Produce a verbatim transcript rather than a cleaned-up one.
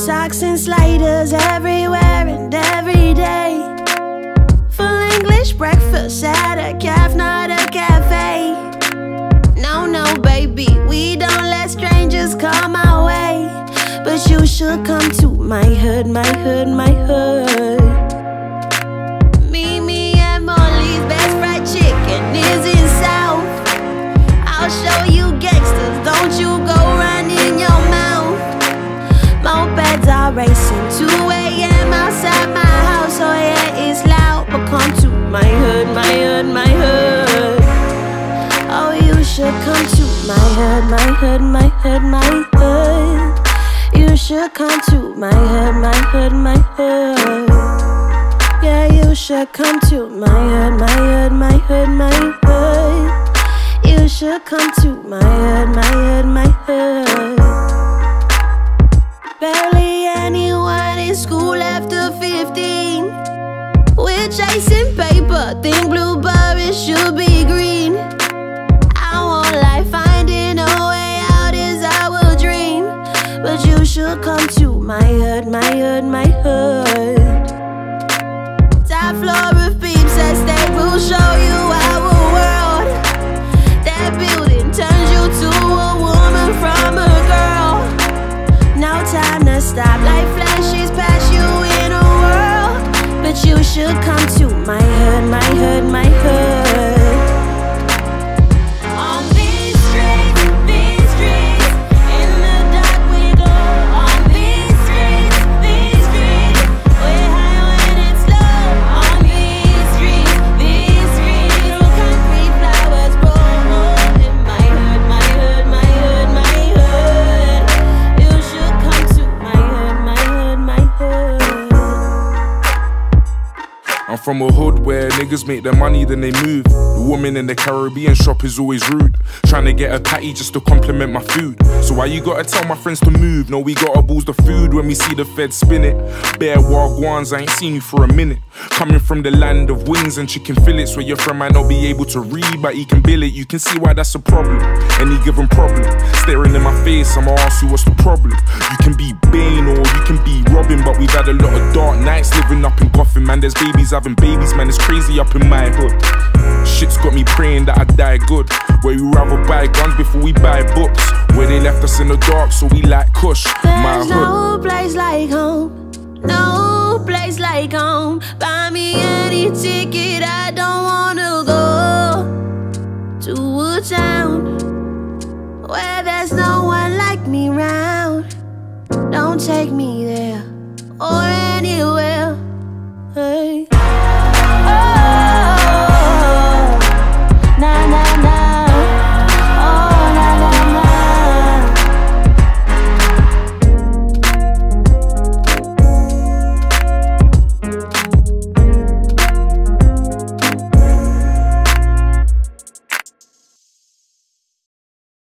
socks and sliders everywhere and every day. Full English breakfast at a caf, not a cafe. No, no, baby, we don't let strangers come our way. But you should come to my hood, my hood, my hood. Mimi and Molly's best fried chicken is in South. I'll show you gangsters, don't you go running your mouth. Mopeds are racing, two A M outside my house. Oh yeah, it's loud, but come to my hood, my hood, my hood. Oh, you should come to my hood, my hood, my hood, my hood. You should come to my hood, my hood, my hood. Yeah, you should come to my hood, my hood, my hood, my hood. You should come to my hood, my hood, my hood. Barely anyone in school after fifteen. We're chasing paper, think blueberry should be green. I won't lie, finding a way out is our dream. But you should come to my hood, my hood, my hood. Top floor of peeps as they will show you our world. That building turns you to a woman from a girl. No time to stop, life flashes past you in a world. But you should come to my hood, my hood, my hood. On these streets, these streets, in the dark we go. On these streets, these streets, we're high when it's low. On these streets, these streets, concrete flowers grow. In my hood, my hood, my hood, my hood. You should come to my hood, my hood, my hood. I'm from a hood where niggas make their money then they move. The woman in the Caribbean shop is always rude, trying to get a patty just to compliment my food. So why you gotta tell my friends to move? No, we gotta boost the food when we see the fed spin it. Bare wagwans, I ain't seen you for a minute. Coming from the land of wings and chicken fillets, where your friend might not be able to read, but he can bill it. You can see why that's a problem, any given problem. Staring in my face, I'ma ask you what's the problem. You can be Bane or you can be Robin, but we've had a lot of dark nights living up in Gotham. Man, there's babies having babies, man, it's crazy up in my hood. Shit's got me praying that I die good. Where we rather buy guns before we buy books. Where they left us in the dark, so we like Kush. My There's no place like home, no place like home. Buy me any ticket, I don't wanna go to a town where there's no one like me round. Don't take me there, or